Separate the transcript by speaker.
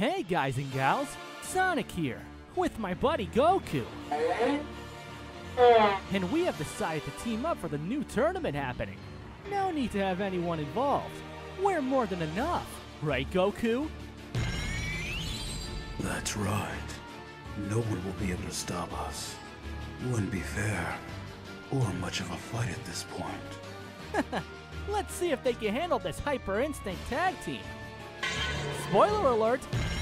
Speaker 1: Hey guys and gals, Sonic here, with my buddy Goku. And we have decided to team up for the new tournament happening. No need to have anyone involved. We're more than enough, right Goku?
Speaker 2: That's right. No one will be able to stop us. Wouldn't be fair, or much of a fight at this point.
Speaker 1: Let's see if they can handle this Hyper Instinct tag team. Spoiler alert,